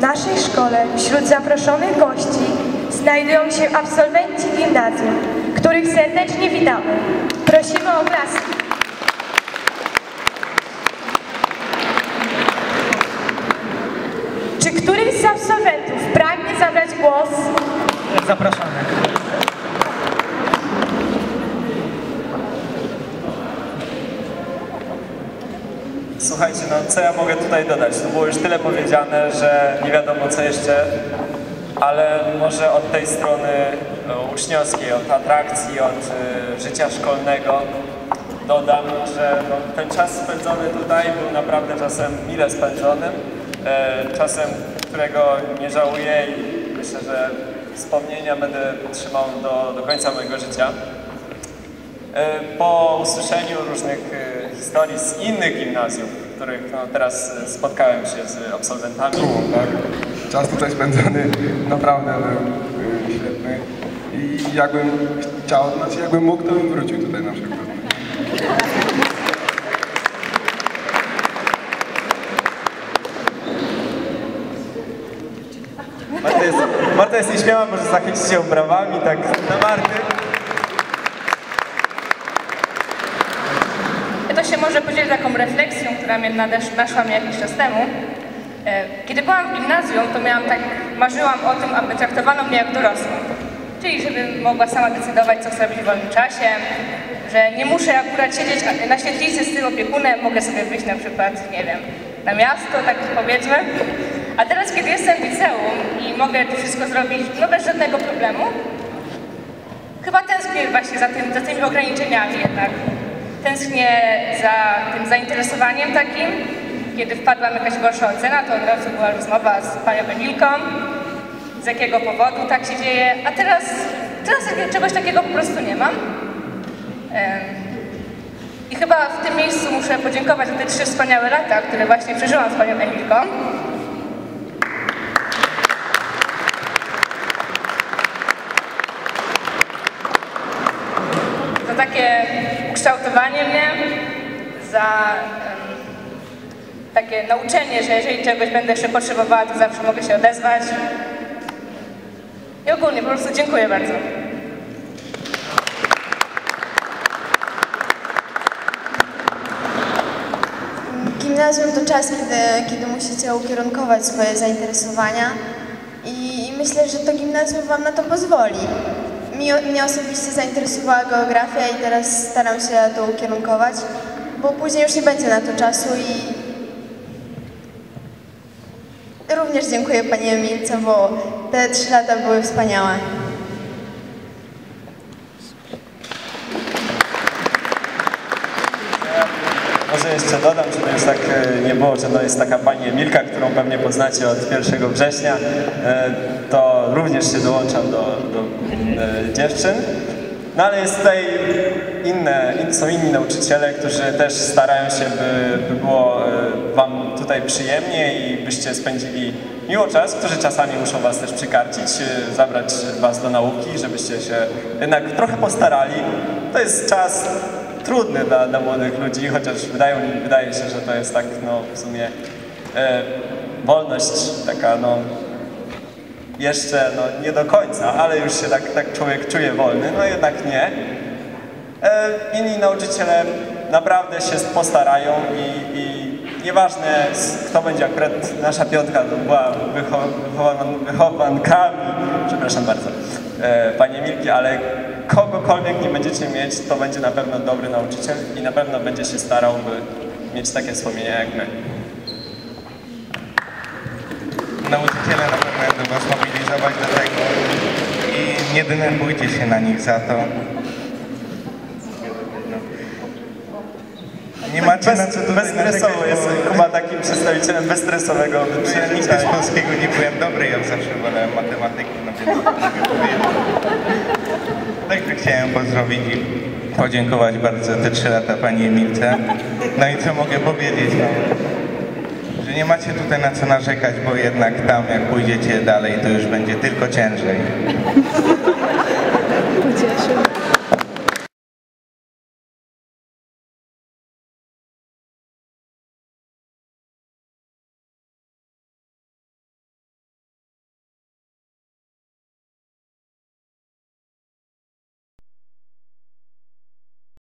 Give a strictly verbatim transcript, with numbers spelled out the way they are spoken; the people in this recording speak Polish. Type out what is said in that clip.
naszej szkole wśród zaproszonych gości znajdują się absolwenci gimnazjum, których serdecznie witamy. Prosimy o oklaski. Czy któryś z absolwentów pragnie zabrać głos? Zapraszamy. Słuchajcie, no co ja mogę tutaj dodać? To było już tyle powiedziane, że nie wiadomo co jeszcze, ale może od tej strony no, uczniowskiej, od atrakcji, od y, życia szkolnego dodam, że no, ten czas spędzony tutaj był naprawdę czasem mile spędzonym, y, czasem, którego nie żałuję i myślę, że wspomnienia będę trzymał do, do końca mojego życia. Po usłyszeniu różnych historii z innych gimnazjów, w których no, teraz spotkałem się z absolwentami. Tak. Czas tutaj spędzony naprawdę był świetny i jakbym chciał, znaczy jakbym mógł, to bym wrócił tutaj na przykład. Marta jest, Marta jest nieśmiała, może zachęcić się brawami, tak na Marty. To się może podzielić taką refleksją, która mnie naszła mi jakiś czas temu. Kiedy byłam w gimnazjum, to miałam tak, marzyłam o tym, aby traktowano mnie jak dorosłą. Czyli żebym mogła sama decydować, co chcę robić w wolnym czasie, że nie muszę akurat siedzieć na świetlicy z tym opiekunem, mogę sobie wyjść na przykład, nie wiem, na miasto, tak powiedzmy. A teraz, kiedy jestem w liceum i mogę to wszystko zrobić no bez żadnego problemu, chyba tęsknię właśnie za, tym, za tymi ograniczeniami jednak. Tęsknię za tym zainteresowaniem takim. Kiedy wpadła mi jakaś gorsza ocena, to od razu była rozmowa z panią Emilką, z jakiego powodu tak się dzieje, a teraz, teraz czegoś takiego po prostu nie mam. I chyba w tym miejscu muszę podziękować za te trzy wspaniałe lata, które właśnie przeżyłam z panią Emilką. Za takie ukształtowanie mnie, za um, takie nauczenie, że jeżeli czegoś będę jeszcze potrzebowała, to zawsze mogę się odezwać. I ogólnie po prostu dziękuję bardzo. Gimnazjum to czas, kiedy, kiedy musicie ukierunkować swoje zainteresowania i myślę, że to gimnazjum wam na to pozwoli. Mi, mnie osobiście zainteresowała geografia i teraz staram się to ukierunkować, bo później już nie będzie na to czasu i również dziękuję pani Emilce, bo te trzy lata były wspaniałe. Może jeszcze dodam, że to już tak nie było, że to jest taka pani Emilka, którą pewnie poznacie od pierwszego września. To również się dołączam do, do dziewczyn. No ale jest tutaj inne, są inni nauczyciele, którzy też starają się, by, by było wam tutaj przyjemnie i byście spędzili miło czas, którzy czasami muszą was też przykarcić, zabrać was do nauki, żebyście się jednak trochę postarali. To jest czas trudny dla, dla młodych ludzi, chociaż wydaje, wydaje się, że to jest tak no, w sumie e, wolność taka no, jeszcze no, nie do końca, ale już się tak, tak człowiek czuje wolny, no jednak nie. E, inni nauczyciele naprawdę się postarają i, i nieważne kto będzie akurat, nasza piątka to była wychowan, wychowankami, przepraszam bardzo, e, pani Emilki, ale kogokolwiek nie będziecie mieć, to będzie na pewno dobry nauczyciel i na pewno będzie się starał, by mieć takie wspomnienia jak my. Nauczyciele na pewno będą was mobilizować do tego i nie denerwujcie się na nich za to. Nie macie Bez, na co tutaj bezstresowo jest chyba takim przedstawicielem bezstresowego. Ja nigdy z polskiego nie byłem dobry, ja zawsze wolałem matematyki, no więc mogę powiedzieć. Także chciałem pozdrowić i podziękować bardzo za te trzy lata pani Emilce. No i co mogę powiedzieć? No, że nie macie tutaj na co narzekać, bo jednak tam jak pójdziecie dalej, to już będzie tylko ciężej. Ucieszy.